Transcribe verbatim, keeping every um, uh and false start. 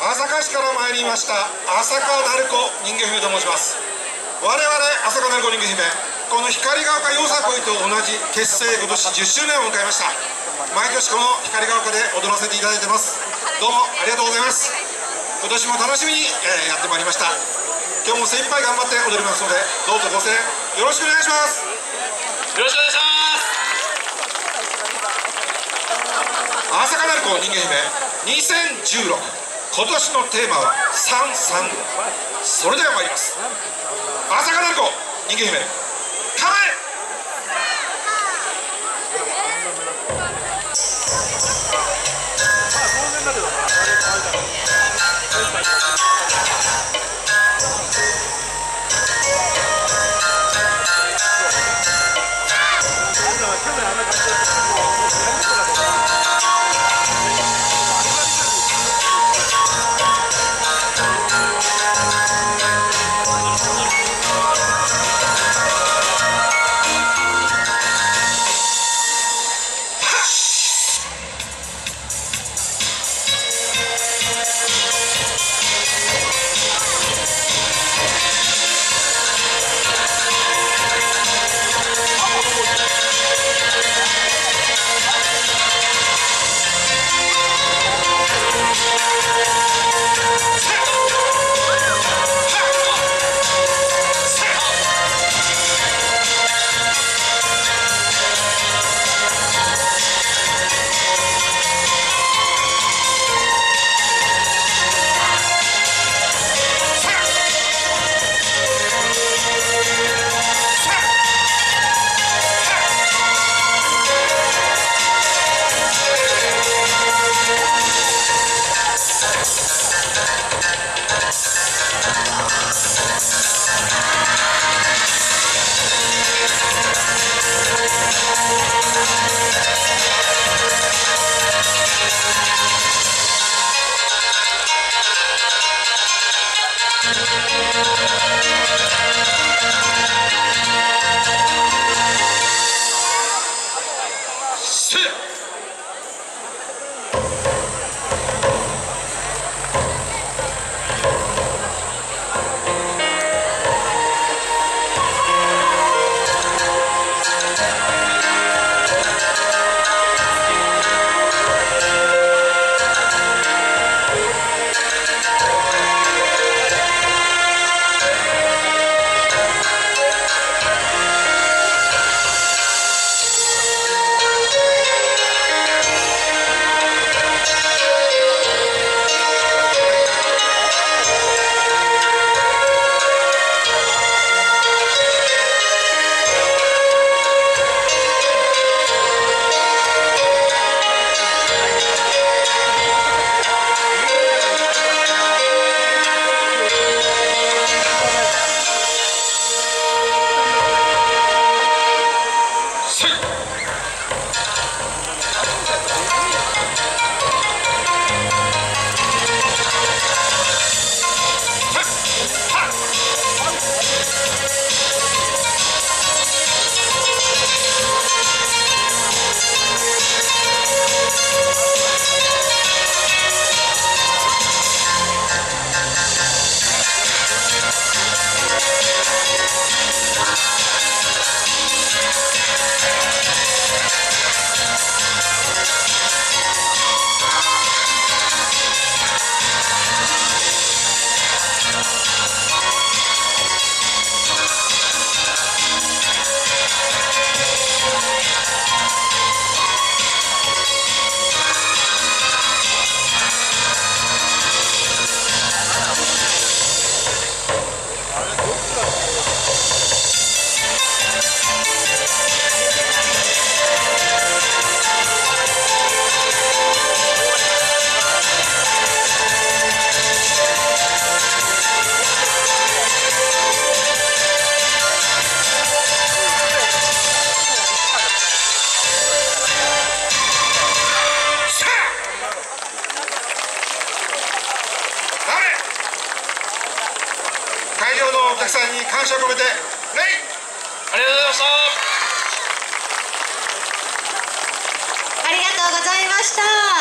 朝霞市から参りました朝霞鳴子人魚姫と申します。我々朝霞鳴子人魚姫、この光が丘よさこいと同じ結成今年じゅっしゅうねんを迎えました。毎年この光が丘で踊らせていただいてます。どうもありがとうございます。今年も楽しみに、えー、やってまいりました。今日も精一杯頑張って踊りますので、どうぞご声援よろしくお願いします。 よろしくお願いします。 朝霞鳴子人魚姫にせんじゅうろく、今年のテーマはさんさん。それでは参ります。朝霞鳴子人魚姫、構え。会場のお客さんに感謝を込めて礼。 ありがとうございました。 ありがとうございました。